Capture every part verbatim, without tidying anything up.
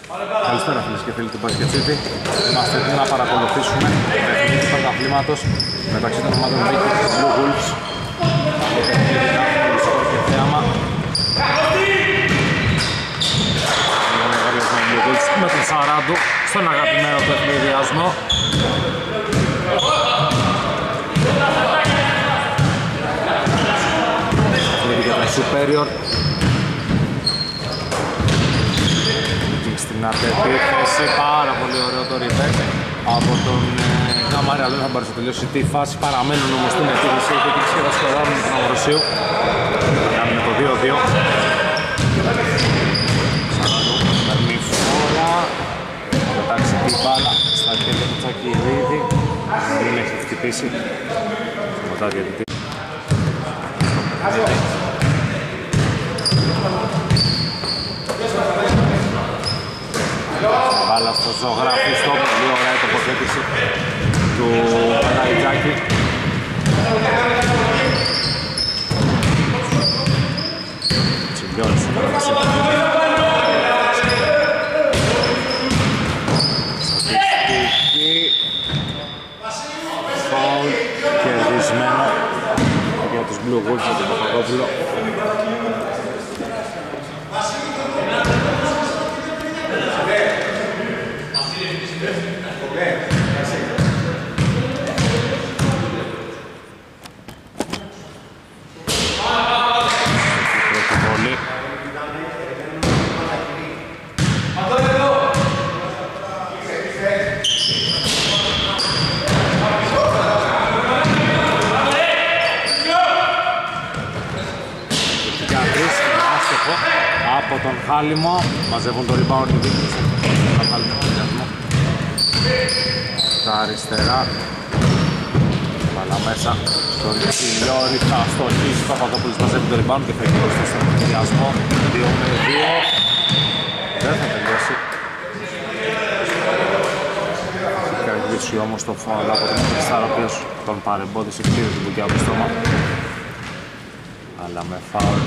Καλησπέρα φίλες και φίλοι του Basket City. Είμαστε έτοιμοι να παρακολουθήσουμε το παιχνίδι του πρωταθλήματος μεταξύ των ομάδων Vikings και Blue Wolves. Το παιχνίδι γράφει σκορ και θέαμα. Είναι λογαριασμό Blue Wolves με τον Σαράντου στον αγαπημένο του ευνηδιασμό. Παιχνίδι για τον Superior. Στην αντεπίθεση, πάρα πολύ ωραίο το rebate από τον Καμάρη, αλλά δεν θα μπορέσει να τελειώσει τη φάση. Παραμένουν όμως στην επίθεση και την σχεδόν σχεδόν με τον Αμβροσίου. Θα κάνουμε το δύο δύο. Σαράντου, παίρνει φόρα, θα πετάξει την μπάλα στα χέρια του Τσακυρίδη. Δεν έχει χτυπήσει. Μετά διαιτητή. Μπάλα στο ζωγραφιστό, πολύ ωραία η τοποθέτηση του Παναγιτζάκη. Τσιλιώνης, στατιστική, φαουλ, κερδισμένο για τους Blue Wolves από τον Παπαδόπουλο. Από τον Χάλιμο, μαζεύουν το rebound του Vikings. Στα αριστερά, μπάλα μέσα στον Τσιλιώρη, θα στοχίσει ο Παπαδόπουλος, μαζεύει το rebound και φεύγει μπροστά στον ενδιασμό. δύο με δύο, δεν θα τελειώσει. Έχει κερδίσει όμως το φάουλ από τον Χριστάρα, ο οποίος τον παρεμπόδισε και πήρε την μπουκιά από το στόμα. Αλλά με φάουλ.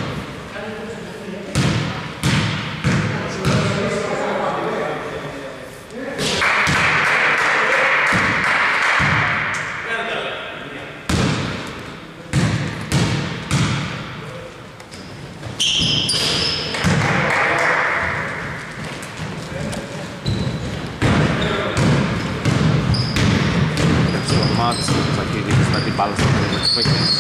Με την μπάλα στο περίπου του Vikings.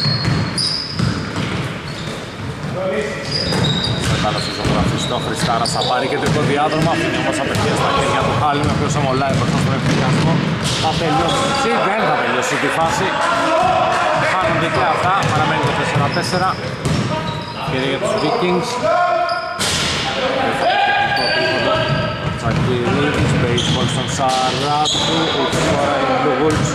Σε μπάλα στο ζωγραφιστό, Χριστάρας θα πάρει κεντρικό διάδρομο, αφήνει όμως απευθείας στα χέρια του Χάλιν, ο οποίος ομολάει μπροστά στον ευθυνιασμό. Θα τελειώσει, δεν θα τελειώσει τη φάση. Χάνονται και αυτά, παραμένει το τέσσερα τέσσερα. Ευκαιρία για τους Vikings. Ο Τσακυρίδης, baseball στον Σαράντου, ούτε τώρα οι Blue Wolves.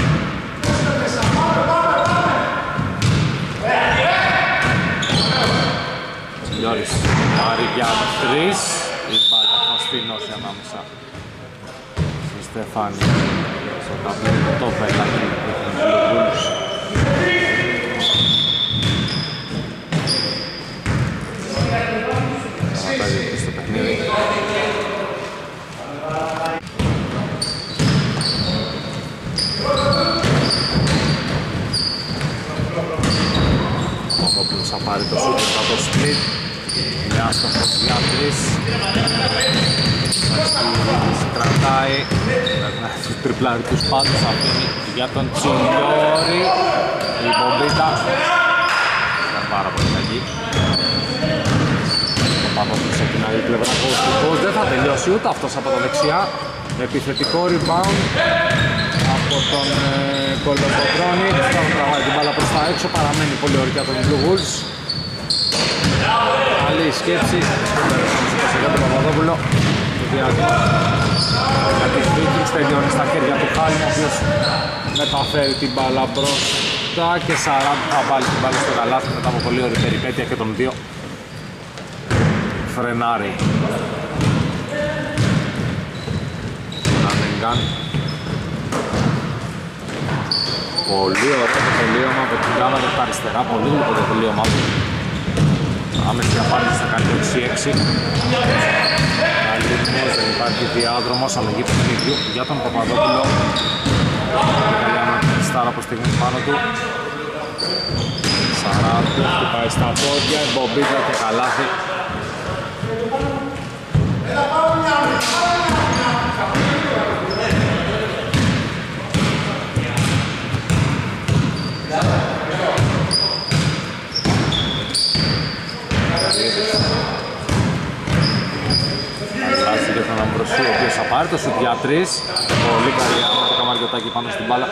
Τσιλιώρης πάρει για τρεις, η μπάλα θα στείνωσει ανάμεσα στη Στεφάνη στο ταμπλέτο το πελάκι του Blue Wolves. Θα τα διεκεί στο παιχνίδι. Ο Παπαδόπουλος θα πάρει το σούτ, θα το split. Μια άστοχος για τρεις. Σαστήρης κρατάει. Περνάει στους τριπλάρικους πάντως, αφήνει για τον Τσιλιώρη. Η μπομπίτα. Ήταν πάρα πολύ κακή. Ο Παπαδόπουλος από την άλλη πλευρά κοστικός. Δεν θα τελειώσει ούτε αυτός από τα δεξιά. Επιθετικό rebound από τον ε, Κολοκοτρώνη. Θα τραβάει την μπάλα προς τα έξω, παραμένει πολύ ωριά τον Blue Wolves. Καλή σκέψη, για τον Παπαδόπουλο. Το διάστημα για τις Vikings τελειώνει στα χέρια του Χάλιν, ο οποίος μεταφέρει την μπάλα μπροστά και Σαράντου θα βάλει την μπάλα στο καλάθι μετά από πολύ ωραία περιπέτεια και τον δύο φρενάρει. Ανεγκάν. Πολύ ωραίο το τελείωμα από την κάμερα στα αριστερά, πολύ γλυκό το τελείωμα του. Άμεση απάντηση θα κάνει το έξι έξι. Καλή μόζα, διάδρομος, αλλαγή παιχνιδιού για τον Παπαδόπουλο. Καλή ανακριστάρα από στιγμή πάνω του. Σαράντου, χτυπάει στα πόδια, μπομπίτρα και καλάθι. Αλλάζει για τον Αμβροσίου, ο οποίος θα πάρει το σουτ για τρεις. Πολύ καλή άμα το Καμαριωτάκι πάνω στην μπάλα.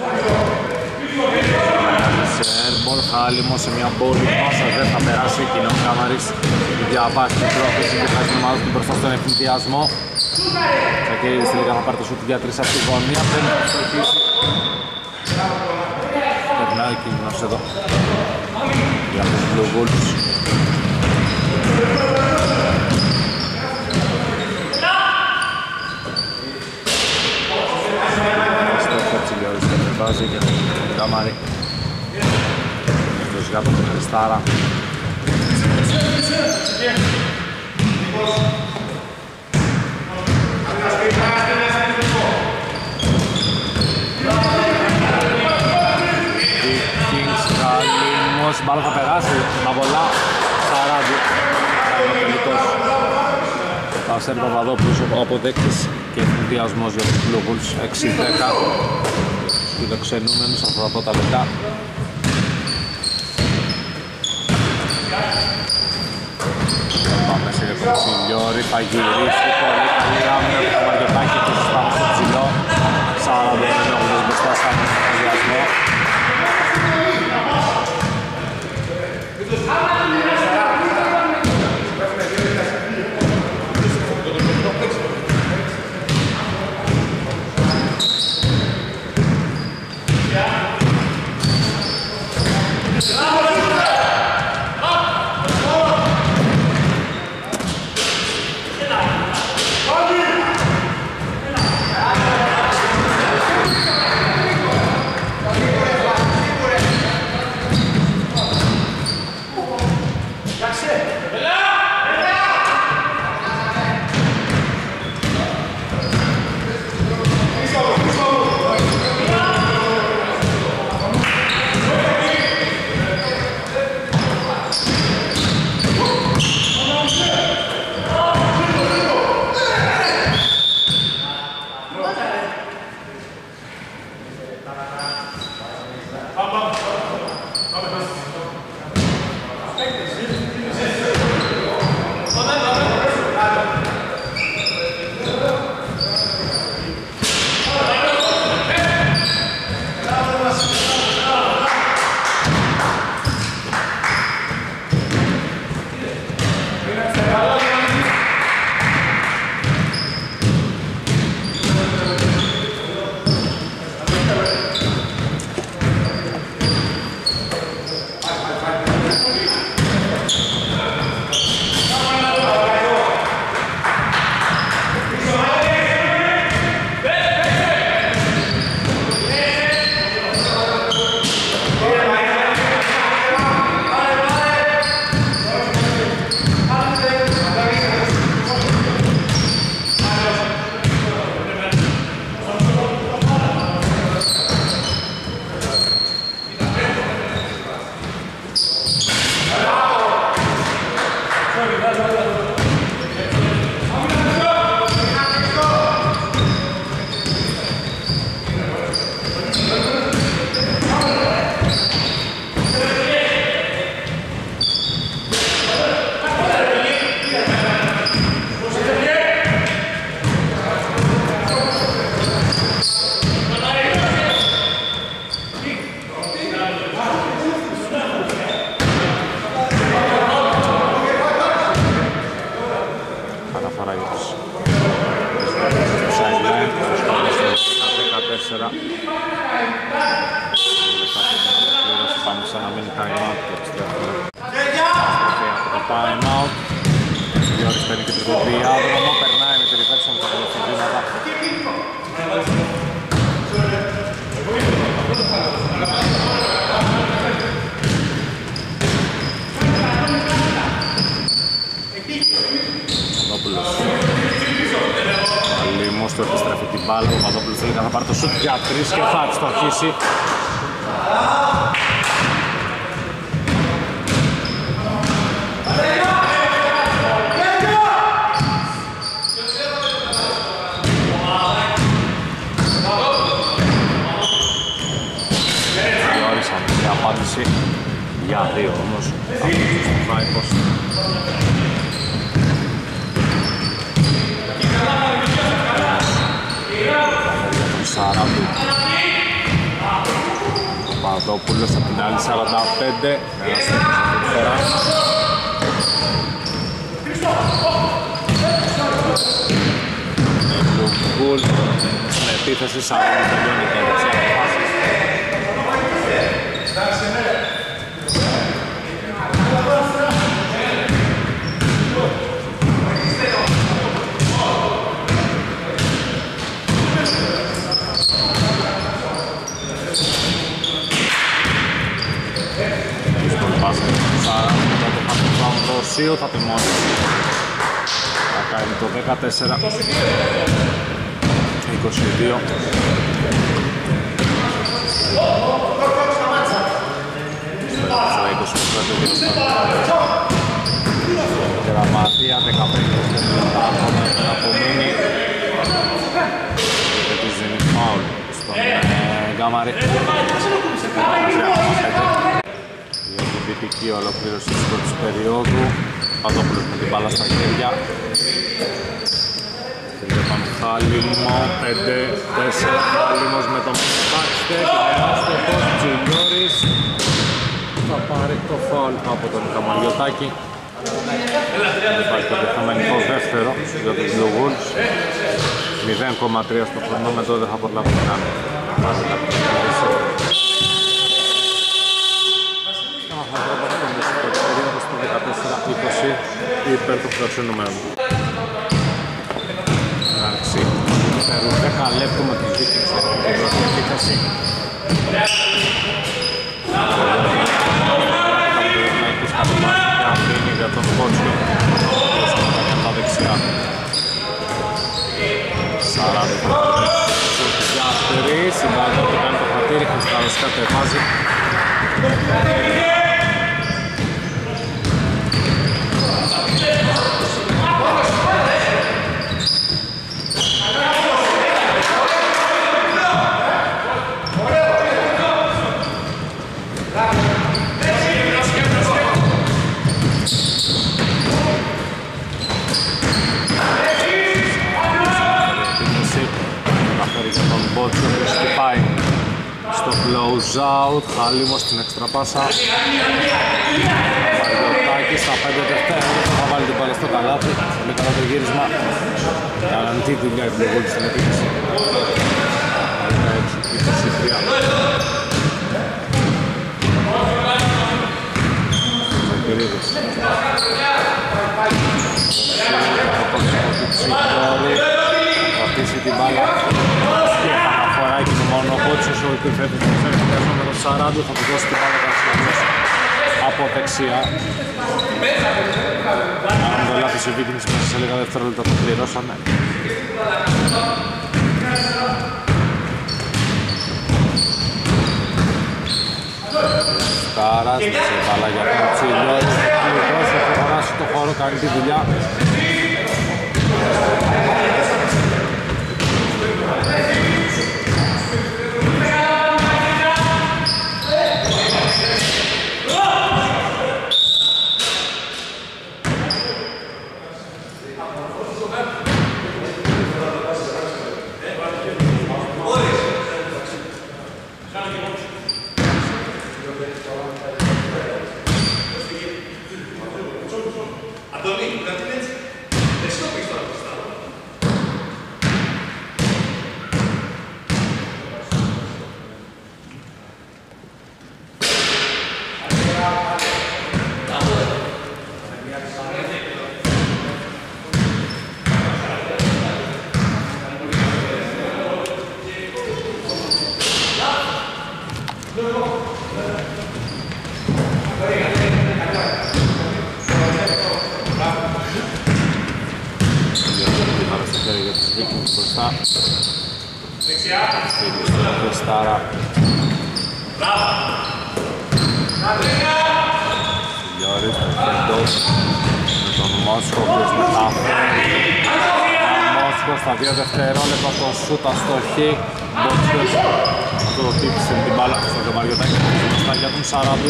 Σέρμπολ, χάλιμο σε μια πόλη πάσα, δεν θα περάσει εκείνο ο Κάμαρης. Διαβάζει την πρόθεση και χάσει την ομάδα του μπροστά στον ευθυνδιασμό. Τσακέιδης τελικά θα πάρει το σουτ για τρεις από τη γωνία, δεν θα προσελκύσει. Περνάει κίνδυνος εδώ για τους Blue Wolves. Βάζει και τον Καμάρη. Τους γάτω τον Χριστάρα. Vikings, Καλήμος, μπάλα θα περάσει, Μαβολά, Σαράντου. Ο τελικός. Θα σέρει Παπαδόπουλος ο αποδέκτης και ενδιασμός για τους Blue Bulls έξι δέκα. Φιλοξενούμενους από τα πρώτα λεπτά. Πάμε σε τον Τσιλιόρη, θα γυρίσει πολύ καλή άμυνα του Καμαριωτάκη και πάμε στο ψηλό. Σαράντα ενενήντα μπροστά σαν ενδιασμό. του επιστρέφει την μπάλα, ο Παπαδόπουλος θέλει να πάρει το σουτ για τρεις και θα της το αρχίσει. Διόρισαν την απάντηση για δύο όμως, θα πούν στο Φάικος. Σαράντου ο Παπαδόπουλος από την άλλη σαράντα πέντε με ένα Λουγκούλ στην επίθεση, Σαράντου τελειώνει και έτσι αποφάσεις. Ρωσίου θα τιμώσει. Θα κάνει το δεκατέσσερα είκοσι δύο. Στο είκοσι Γραμματεία δεκαπέντε λεπτά ακόμα να απομείνει. Γιατί δίνει φάουλ στον Γκάμαρη. Δυτική ολοκλήρωση της πρώτης περίοδου. Παπαδόπουλος με την μπάλα στα χέρια. Τελειώπαν Χάλιμο, πέντε τέσσερα, Χάλιμος με τον backstep, άστοχος, Τζιλιόρης. Θα πάρει το φάουλ από τον Καμαριωτάκη. Υπάρχει το δεχομενικό δεύτερο για τους Blue Wolves. μηδέν κόμμα τρία στο χρονόμετρο, δεν θα προλάβει να κάνει. είκοσι υπέρ του χρυσού νούμερου. Εντάξει, φέρουν δέκα λεπτό με τους Vikings στην πρώτη επίθεση. Έχεις κατεβάσει και αφήνει για τον Κότσιο. Δώσαμε τα δεξιά. σαράντα για τρεις, η μπάλα του κάνει το χατήρι, Χριστάδος κατεβάζει. Στο close out, Χάλιμος στην έξτρα πάσα. Μαριωτάκης στα πέντε δευτερόλεπτα θα βάλει την μπάλα στο καλάθι. Πολύ καλά το γύρισμα. Κάναν τι δουλειά η Blue Wolves στην επίθεση. δεκαέξι είκοσι τρία. Ζακυρίδης. Θα αφήσει την μπάλα. Μόνο ο Κότσιος ο επιθέτης του φέρνει με τον σαράντα, θα του δώσει την μπάλα Καρσιανός από δεξιά. Αν δεν λάθος οι Vikings μέσα σε λίγα δευτερόλεπτα το πληρώσανε. Κάρας, σε μπάλα για τον Τσιλιόρη. Λιτός θα προχωράσει το χώρο, κάνει τη δουλειά. Αντώνη, κάτι έτσι. Βίκινγκ μπροστά. Στήριο στον Χριστάρα. Λιώρης, τον Κέντος, με τον Μόσχο, ο οποίος μετάφερε. Μόσχο στα δύο δευτερόλεπτα το σούτ αστοχή. Μπότσιος, αυτό το τύπησε την μπάλα στο Κεμαριωτάκι, μπροστά για τον Σαράντου.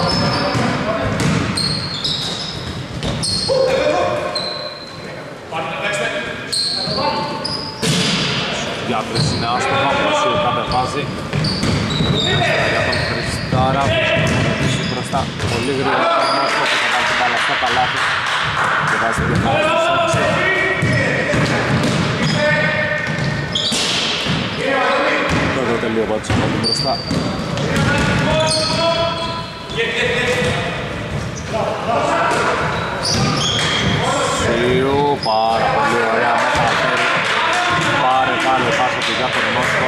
Για τρεις είναι άστοχα, Μόσχο κατεβάζει. Για τον Χριστάρα, μπροστά, πολύ γρήγορα τον Μόσχο που θα βάλει την μπάλα στο καλάθι και βάζει την μπάλα στο έξι. Τότε τελείω πάω τους από μπροστά. Σιου, πάρα πολύ ωραία, μεταφέρει. Πάρε πάλι πάσα του για τον Μόσχο.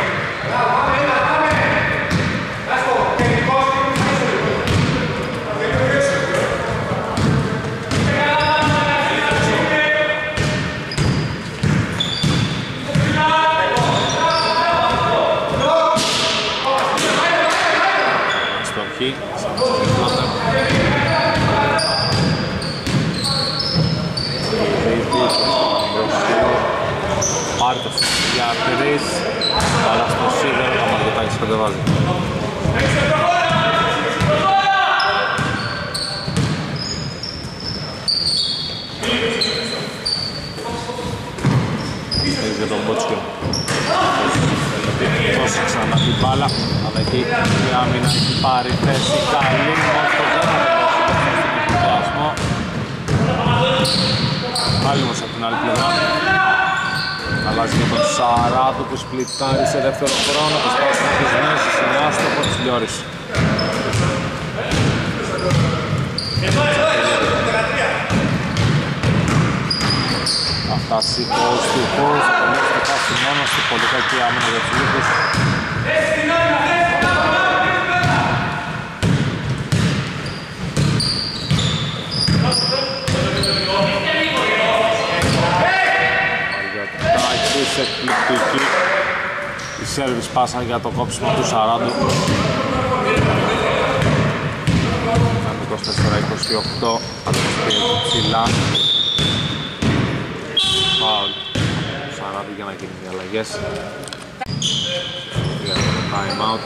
Στοχή, Μάρτος για τρεις, αλλά στο σίδερο θα Μαργοτάκης κατεβάζει. Έχεις για τον Μπότσκιο. Δώσει ξανά την μπάλα, αλλά εκεί η άμυνα έχει πάρει θέση καλή. Μόσκος δεν θα τελειώσει στον εφηδιασμό. Πάλι όμως από την άλλη πλευρά. Αλλάζει για τον Σαράντου που σπλιτάρει σε δεύτερο χρόνο. Προσπάθησε να τις μέσεις, είναι άστοχο της Λιώρης. Θα φτάσει το στοιχός, θα τελειώσει το πάση μόνος του, πολύ κακή άμυνα για τους Λίβους. Μαριωτάκης, εκπληκτική η σέρβις πάσα για το κόψιμο του Σαράντου. είκοσι τέσσερα είκοσι οκτώ, αντιστοιχεί ψηλά. Φάουλ Σαράντου για να γίνουν οι αλλαγές. Για το time out.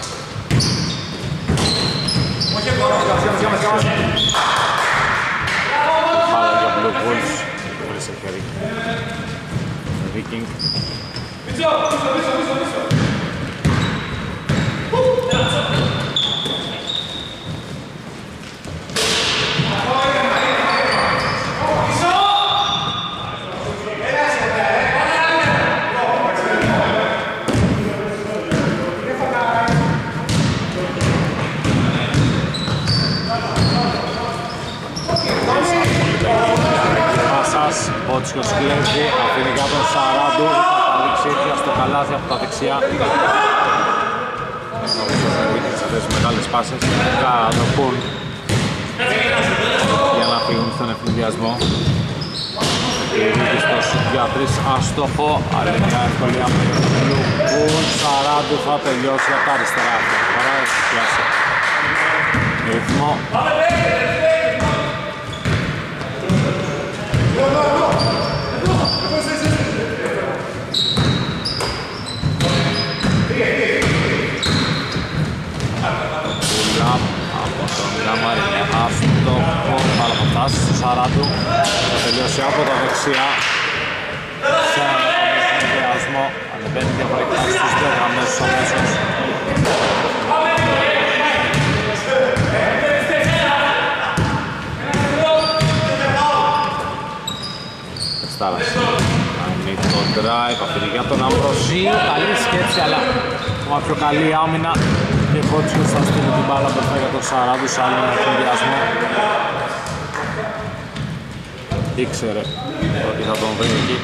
Φάουλ για Blue Bulls. Πολύ σε χέρι. Viking. Μπότσκος κλέβει, αφήνει για τον Σαράντου, θα καταλήξει ίδια στο καλάθι από τα δεξιά. Σε αυτές τις μεγάλες πάσες, κατοπούν για να φύγουν στον ευνηδιασμό. Η Ρίκη στο σουτ για τρεις, αστοχό, αλλά μια ευκολία με τον Λουκούν. Σαράντου θα τελειώσει από τα αριστερά. Φορά έφτιασε ρυθμό. Από τον Γκάμαρ είναι άστοχο, αλλά θα φτάσει στο Σαράντου. Θα τελειώσει από τα δεξιά σε έναν ευνηδιασμό. Ανεβαίνει διαφορετικά στους δύο γραμμές αμέσως. Στάρας κάνει το drive, αφήνει για τον Αμβροσίου. Καλή σκέψη, αλλά ακόμα πιο καλή άμυνα. Και Μπότσιος θα στείλει την μπάλα μπροστά για τον Σαράντου σε άλλο ευνηδιασμό. Ήξερε ότι θα τον βρει εκεί.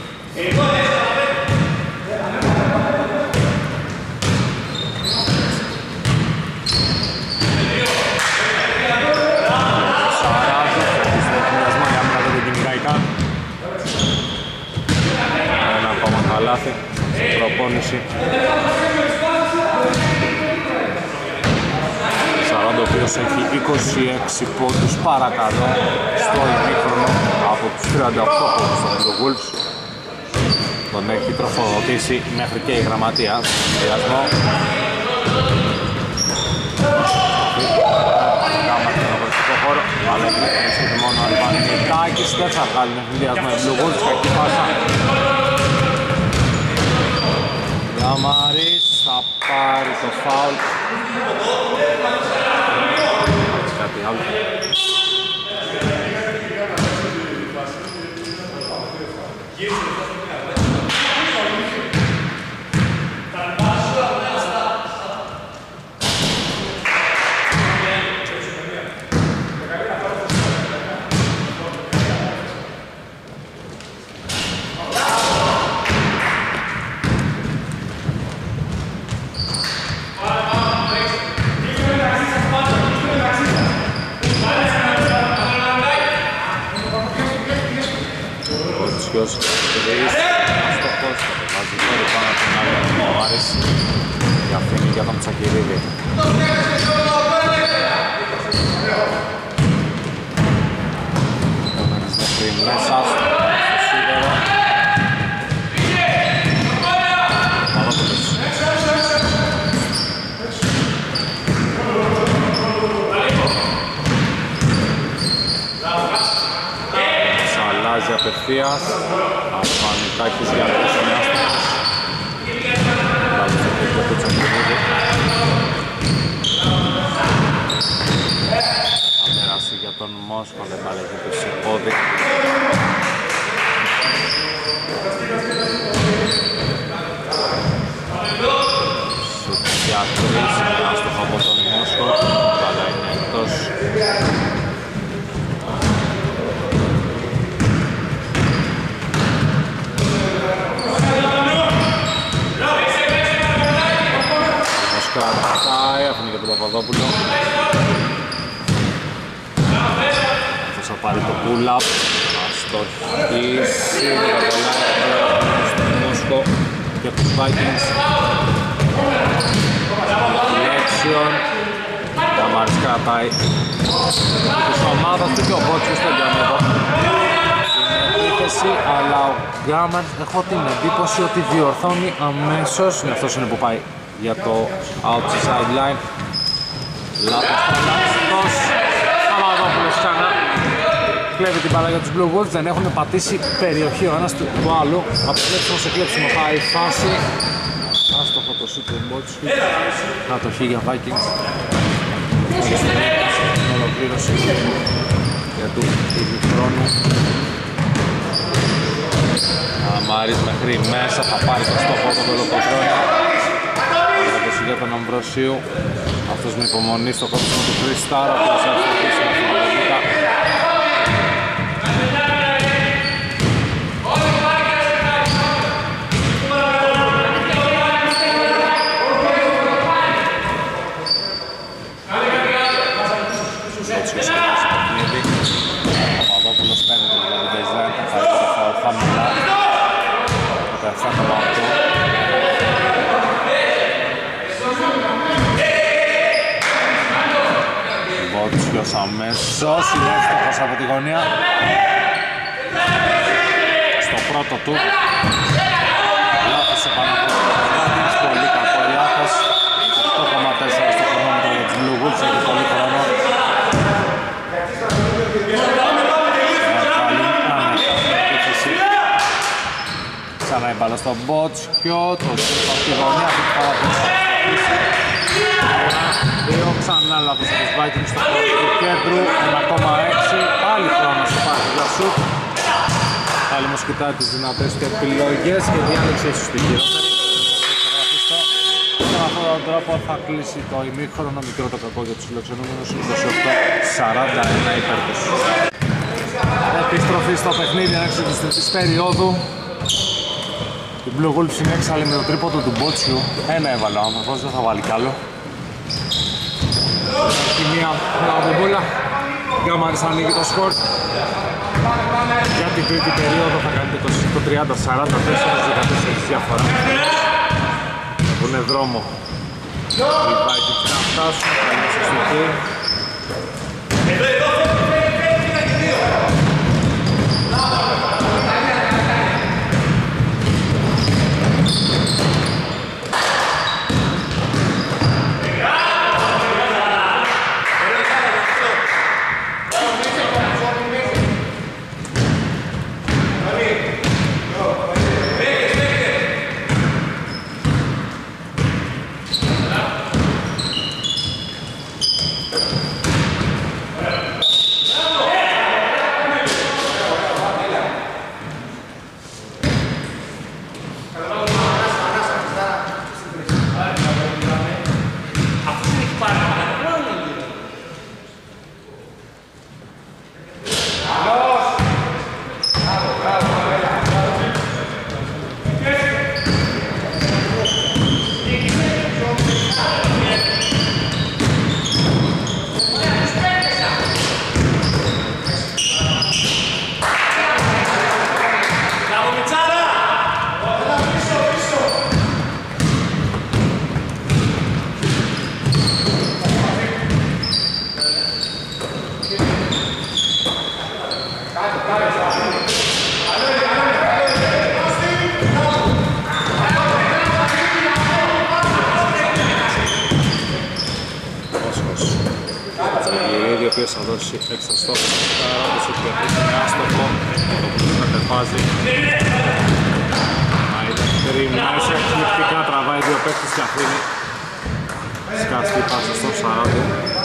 Σαράντου, θα στον ευνηδιασμό, η άμυνα δεν τον κυνηγάει καν. Ένα ακόμα καλάθι στην προπόνηση. σαράντα, ο οποίος έχει είκοσι έξι πόντους παρακαλώ στο ημίχρονο από τους τριάντα οκτώ πόντους των Blue Wolves. Τον έχει τροφοδοτήσει μέχρι και η γραμματεία στον συνδυασμό. Αλλά βρίσκεται μόνο ο Αλβανιτάκης, δεν θα βγάλουν συνδυασμό οι Blue Wolves, κακή πάσα. Γαμαρής θα πάρει το φάουλ. Κάτι άλλο. Κοτσιός τρεις, αστοχός, θα βάζει τώρα πάνω από την άλλη ο Μάρης και αφήνει για τον Τσακυρίδη. Μένεις μέχρι μέσα στο σίδερο. Παπαδόπουλος. Αλλάζει απευθείας, Αλφανιτάκης για το συνάστος. Λάβει στο πίπλο του Τσακυρίδη. Θα περάσει για τον Μόσκο, δεν παλεύει σε πόδι. Σουτ για τρεις, άστοχο από τον Μόσκο, αλλά είναι εκτός. Κρατάει, άφηνε για τον Παπαδόπουλο. Αυτός θα πάρει το pull-up. Θα στοχίσει, θα κολλάει στον Μόσκο και από τους Vikings. Reflection. Καμάρης κρατάει της ομάδας του και ο Μπότσιος τελειώνει εδώ την επίθεση, αλλά ο Γκάμαρης έχω την εντύπωση ότι διορθώνει αμέσως. Είναι αυτός είναι που πάει για το outside line. Λάθος τρελάστος. Παπαδόπουλος ξανά κλέβει την μπάλα για τους Blue Wolves. Δεν έχουν πατήσει περιοχή ο ένας του, του άλλου. Από κλέψιμο σε κλέψιμο πάει η φάση. Άστοχο το shoot του Μπότσιου. Κατοχή για Vikings. Ολοκλήρωση για του ημιχρόνου. Αμάρης μέχρι μέσα θα πάρει το στόχο από το Λοκοτρώνη. Για τον Αμβροσίου, αυτός με υπομονή στο κόψιμο του Κρυστάρα, ο οποίος θα αρχίσει με την Βοδίκα. Σότσιος έχει το παιχνίδι. Ο Παπαδόπουλος παίρνει το λίγο baseline, θα πάει το φάουλ χαμηλά. δεκαεπτά κόμμα οκτώ. Μπότσιος αμέσως, είναι εύστοχος από τη γωνία. Στο πρώτο του. Λάθος επαναφορά. Πολύ κακό λάθος. οκτώ κόμμα τέσσερα στο χρονόμετρο για τους Blue Wolves, έχει πολύ χρόνο. Ξανά η μπάλα στον Μπότσιο, το σουτ από τη γωνία, αυτή τη φορά δύο ξανά λάθος από τους Vikings στο πρώτο του κέντρου, ένα κόμμα έξι, πάλι χρόνος υπάρχει για σουτ. Πάλι όμως κοιτάει τις δυνατές του επιλογές και διάλεξε ίσως την χειρότερη. Και με αυτόν τον τρόπο θα κλείσει το ημίχρονο, μικρό το κακό για τους φιλοξενούμενους, είκοσι οκτώ σαράντα ένα υπέρ τους. Επιστροφή στο παιχνίδι, έναρξη της τρίτης περίοδου. Η Blue Wolves είναι έξαλλη με το τρίποντο του Μπότσιου. Ένα έβαλε ο άνθρωπος, δεν θα βάλει κι άλλο. Έχει μία λαβομπούλα. Γκάμαρης ανοίγει το σκορ. Για την τρίτη περίοδο θα κάνει το τριάντα σαράντα τέσσερα δεκατέσσερα διαφορά. φορά. Έχουνε δρόμο. Οι Vikings να φτάσουν, θα είναι σε σουτή. Θα δώσει έξω στόχο στην καράτηση και είναι άστοχο, το που θα κατεβάζει. Μέσα εκπληκτικά τραβάει δύο παίκτες και αφήνει σκάστη πάσα στον Σαράντο.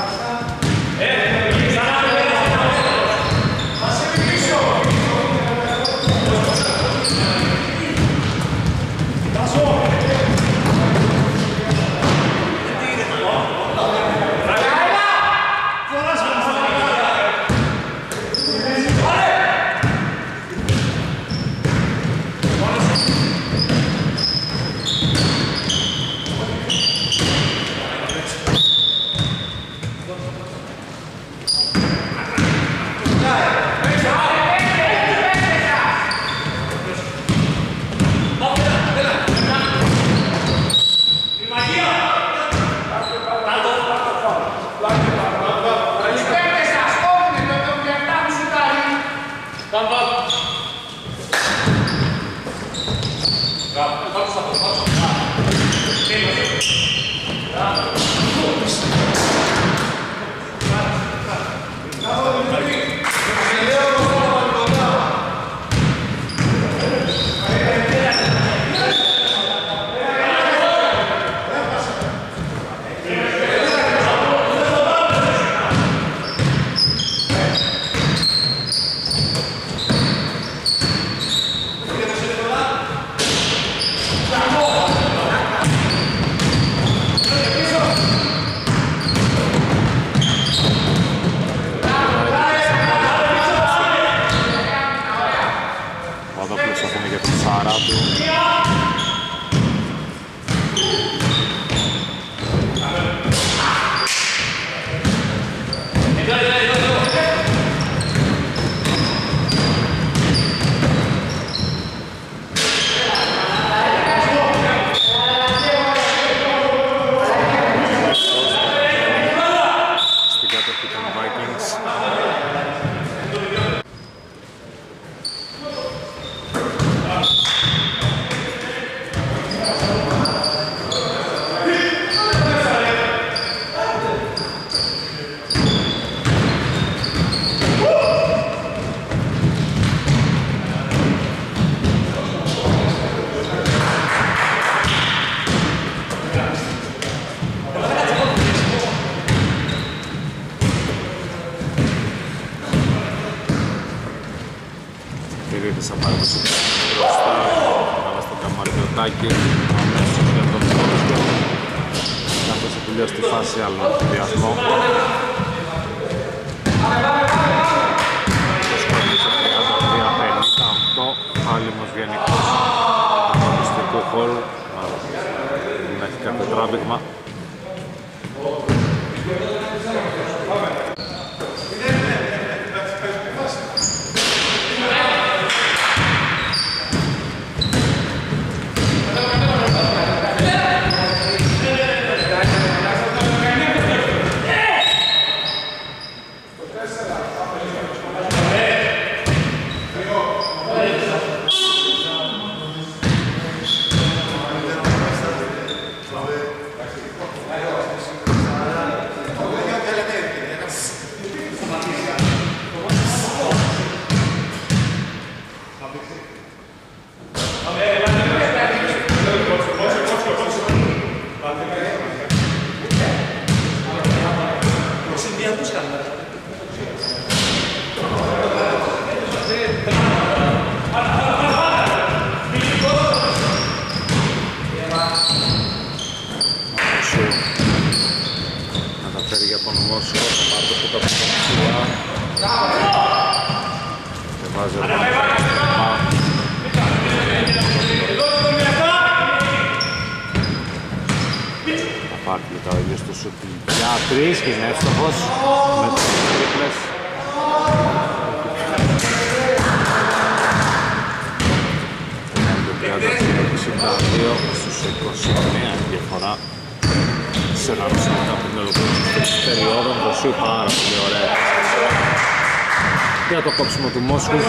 θα πάρει το σουτ μπροστά, αλλά στο καμαριωτάκι αμέσως για τον Πόρσκο καθώς έχει τελειώσει τη φάση άλλο διασμό. τριάντα τρία πενήντα οκτώ, άλυμος γενικός αγωνιστικού χώρου, να έχει κάποιο τράβηγμα. Μπάρκλι το ίδιο στο σουτ για τρεις και είναι εύστοχος με τους τρίπλες. τριάντα είκοσι δύο στους είκοσι εννέα διαφορά σε ένα μισό μετά από την ολοκλήρωση της περίοδων. Το σου πάρα πολύ ωραία για το κόψιμο του Μόσχου.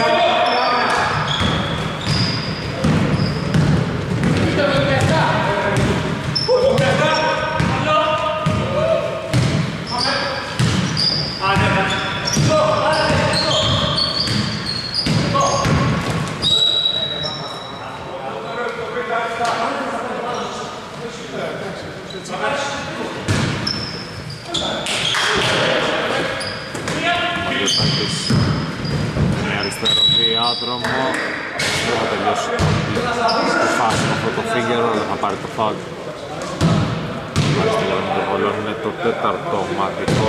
Με αριστερό διάδρομο δεν θα τελειώσει τη φάση με αυτό το φίγερο, δεν θα πάρει το φάουλ. Αριστερό με το βολόν είναι το τέταρτο μάτικο.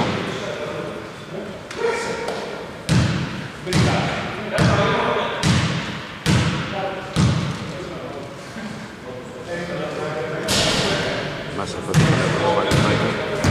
Μέσα αυτό το τέταρτο μάτικο.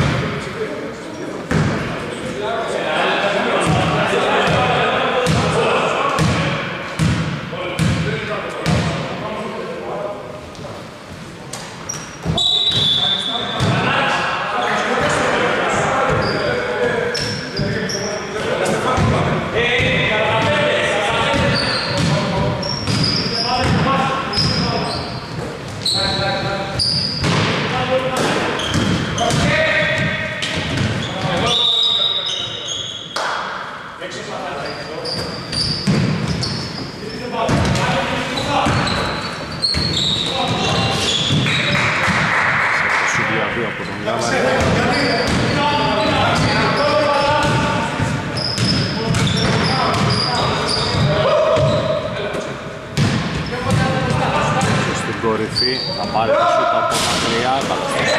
Κορυφή, θα πάρει το σούτ από μακριά, θα το στήσει.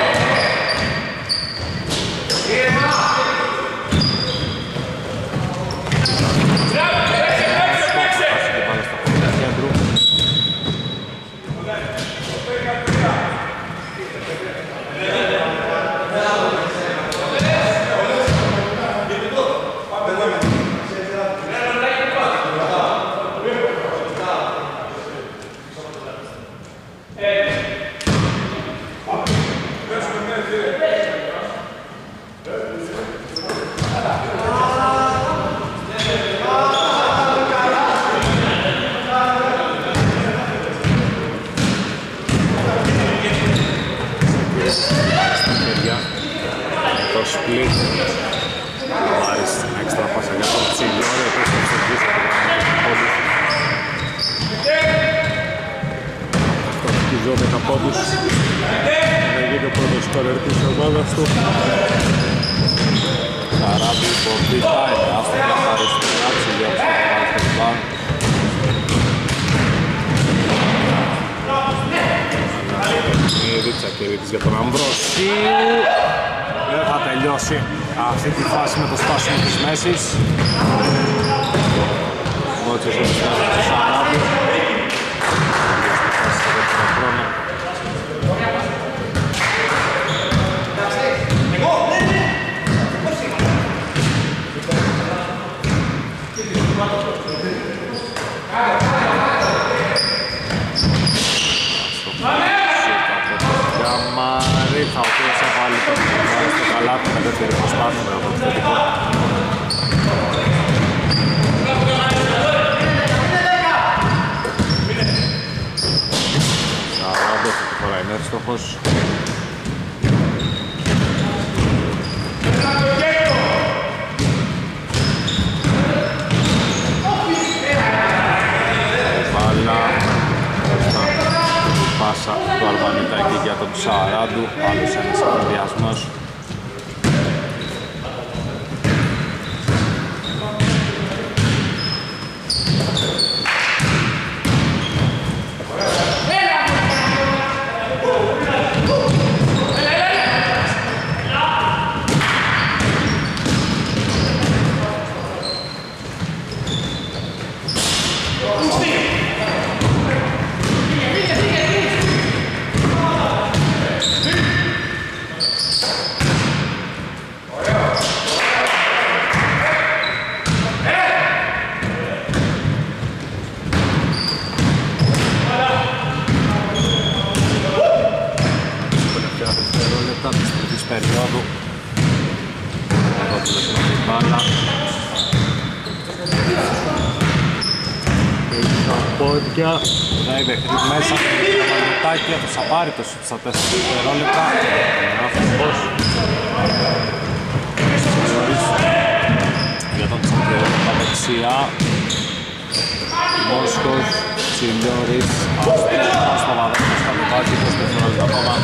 Split. Βάρης στην έξτρα πάσα για τον Τσιλιόρη, επίσης θα εξεγγίσει από το πόντους. Αυτό χτυζό δέκα πόντους. Θα γίνει ο πρώτος σκόρερ της ομάδας του. Καράμπη, Πορτίτα, εννεάστο για αριστερά, Τσιλιόρης θα το βάλει στο rebound. Μυρίτσα και Ρίτης για τον Αμβροσίου. Δεν θα τελειώσει αυτή τη φάση με το σπάσιμο της μέσης. Μότσες ο Μισθάδος του Σαράβου. Μαρίθα, ο οποίος θα βάλει το στο καλάθι με δεύτερη προσπάθεια με το επιθετικό. Σαράντος, αυτή τη φορά είναι εύστοχος. Βάλα. Πάσα του Αλβανιτάκη για τον Ψαράντου, άλλος ένας συνδυασμός. Μαρκιά, δάει παιχνίδι μέσα και το Μαγνητάκι από το Σαπάριτος στα τέσσερα δευτερόλεπτα. Άνθρωπος για τον Τσαγκερό τα δεξιά. Μόσχος, Τσιλιόρης, Αστοβαδάκος, Καλυβάκη, είκοσι δευτερόλεπτα ακόμα.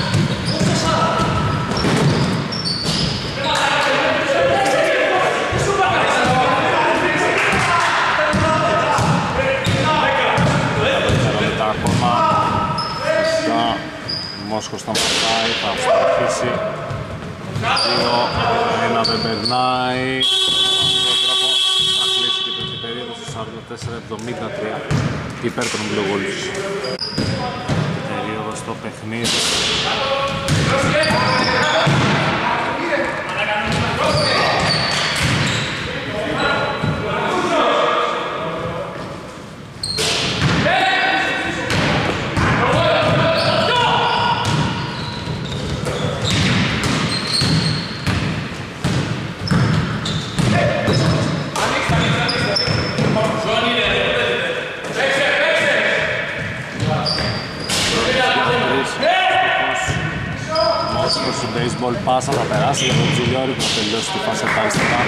Ακόμα φυσικά Μόσχος θα μαθάει, θα στροφήσει δύο, ένα δεν περνάει θα κλείσει και την περίοδο στο σαράντα τέσσερα εβδομήντα τρία υπέρ των Blue Wolves. Περίοδο στο παιχνίδι. Baseball πάσα θα περάσει για τον Τζιλιόρη που θα τελειώσει τη φάση τα αριστερά.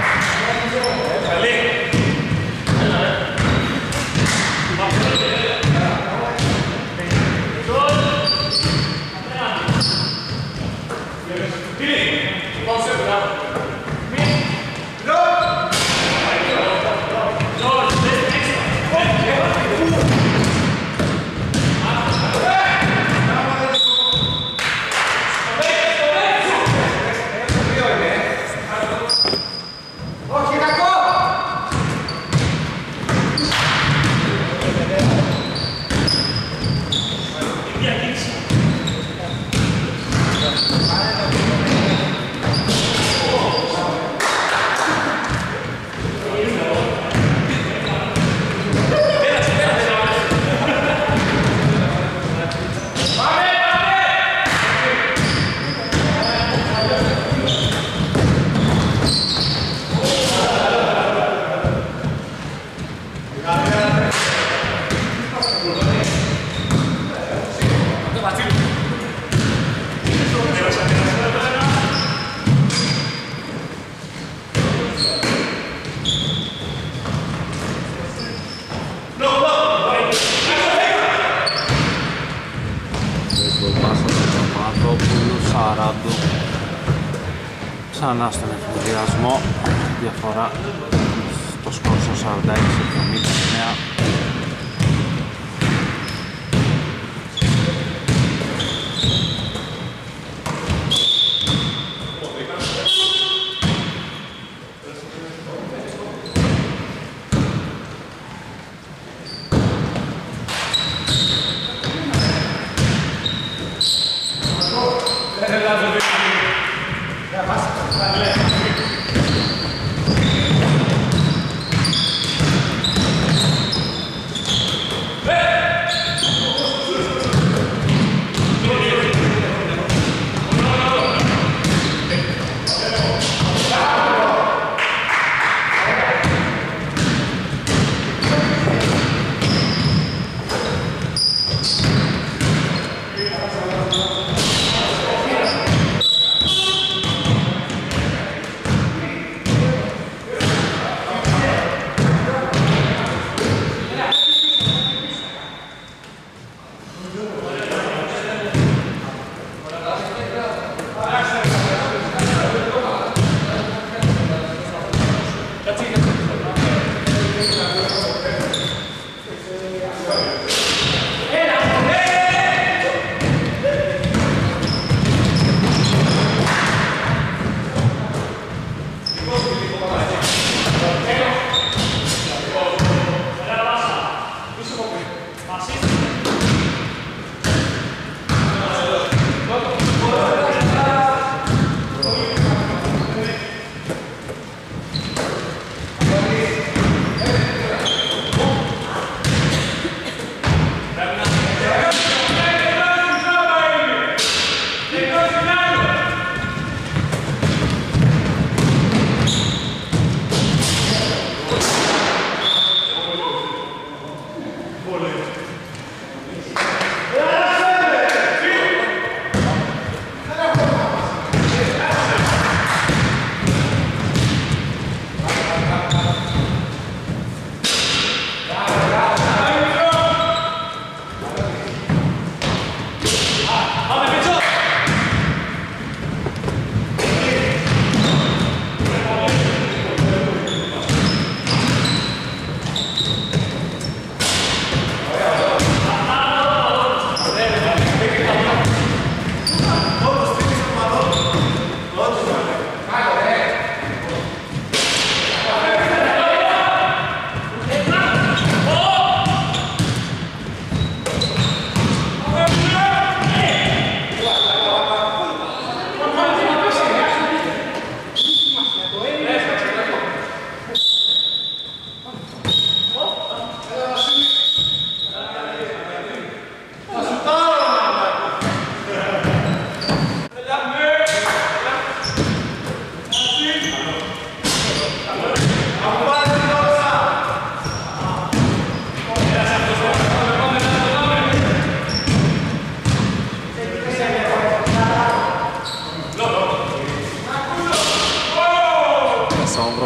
Ξανά στον εφηδιασμό, διαφορά στο σκορ στο σαράντα έξι εβδομήντα εννέα.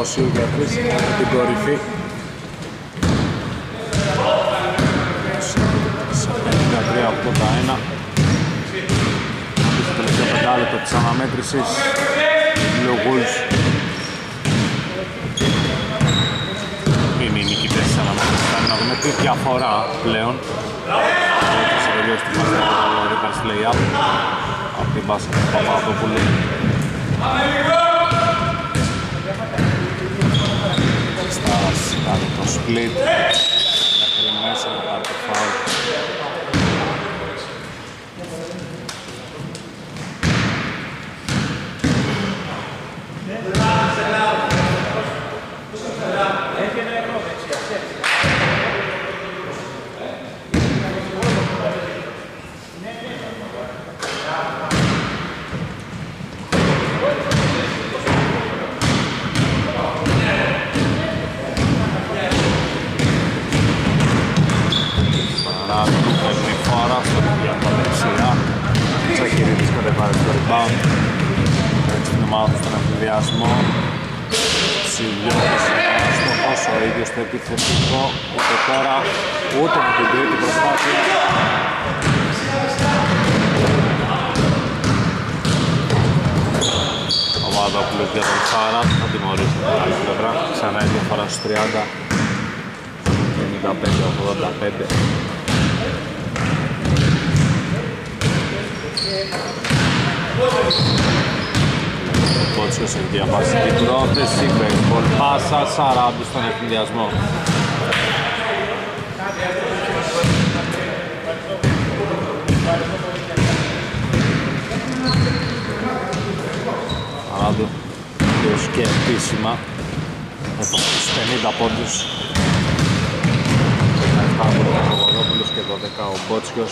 Αμβροσίου για τρεις την κορυφή. Σε πενήντα τρία ογδόντα ένα. Στο τελευταίο πεντάλεπτο της αναμέτρησης Blue Wolves είναι οι νικητές της αναμέτρησης. Κάνει να δούμε τι διαφορά πλέον σε τελείως τη φάση του reverse play-up από την μπάσα του Παπαδόπουλου. Στάρας κάνει το split μέχρι μέσα να πάρει το foul. Τσακυρίδης κατεβάζει το rebound. Έτσι την ομάδα στον εμφυδιασμό. Ψηλιώτης άστοχος, ο ίδιος στο επιθετικό. Ούτε τώρα, ούτε με την τρίτη προσπάθεια. Ο Μαδόπουλος για τον Σάρα θα τιμωρήσει την άλλη πλευρά. Ξανά η διαφορά στους τριάντα. ενενήντα πέντε ογδόντα πέντε. Ο Κότσιος έχει διαβάσει την πρόθεση, baseball πάσα, Σαράντου στον ευθυνδιασμό. Σαράντου, ποιος και επίσημα, εδώ στους πενήντα πόντους. δεκαεπτά από τον Παπαδόπουλος και δώδεκα ο Κότσιος.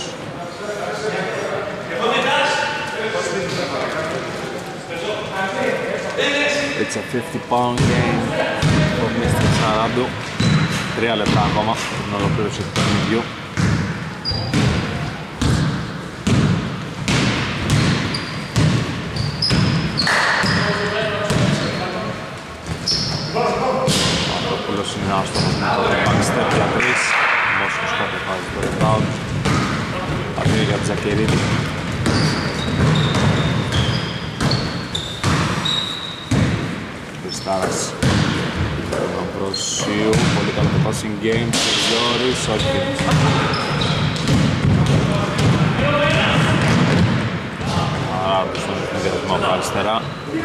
It's a fifty pound game for μίστερ Σαράντου. Τρία λεπτά ακόμα στην ολοκλήρωση του παιχνιδιού. Ο Αντρόπουλος είναι άστοχος με το backstep για τρεις. Ο Μόσχος κατεβάζει το rebound. Πατήρι για Τζακερίδη. Στάρας τον Αμβροσίου, πολύ καλό το passing game, Σιλιώρης, όχι. Άρα τους τον διαδικμό από αριστερά.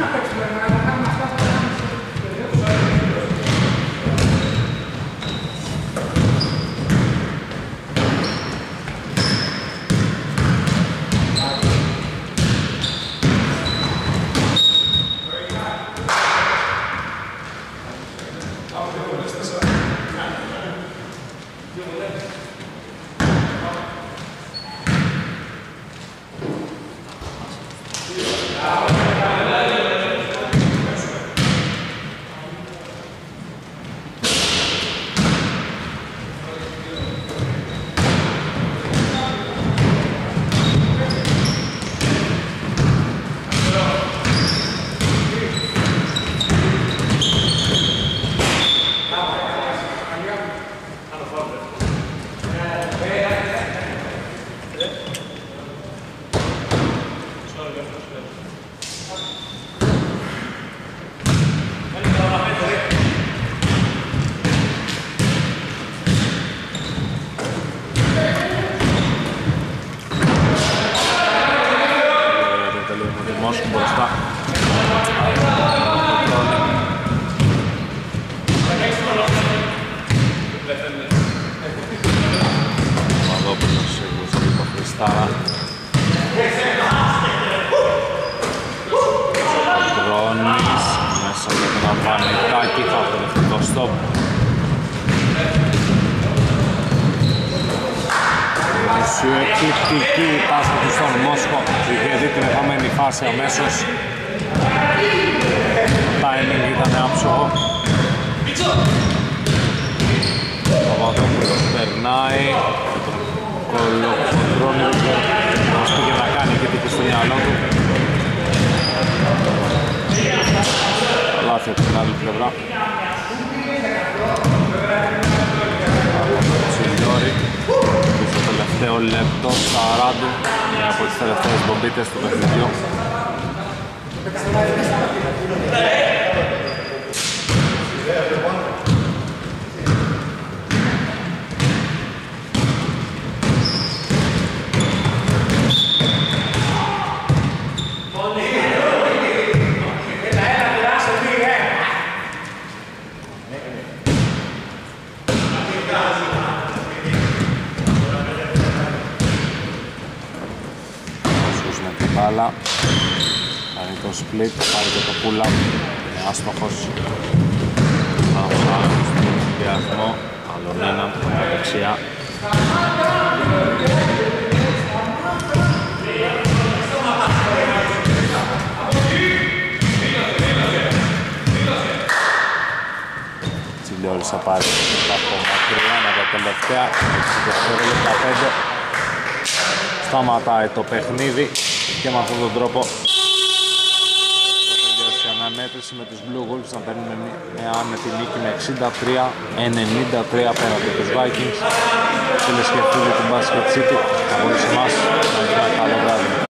Εκπληκτική πάσα του στον Μόσχο, είχε δει την επόμενη φάση αμέσως. Το timing ήταν άψογο. Ο Παπαδόπουλος περνάει, κολοκοντρώνει, μας πήγε να κάνει και τύχη στο μυαλό του. Λάθη από την άλλη πλευρά. Τσιλιόρι στο τελευταίο λεπτό σαράντα, μια από τις τελευταίες μπομπίτες του παιχνιδιού. Μπάλα, κάνει το split, πάρει και το pull-up, είναι άστοχος. Πάω στον διασμό, άλλον έναν, δεξιά. Τσιλιόρης θα πάρει από μακριά, ένα από τα τελευταία, εξήντα δεκαπέντε πέντε. Σταματάει το παιχνίδι και με αυτόν τον τρόπο θα τελειώσει η αναμέτρηση με τους Blue Wolves να παίρνουν μια άνετη νίκη με εξήντα τρία ενενήντα τρία απέναντι τους Vikings. Φίλες και φίλοι του Basket City, από όλους εμάς, να έχετε ένα καλό βράδυ.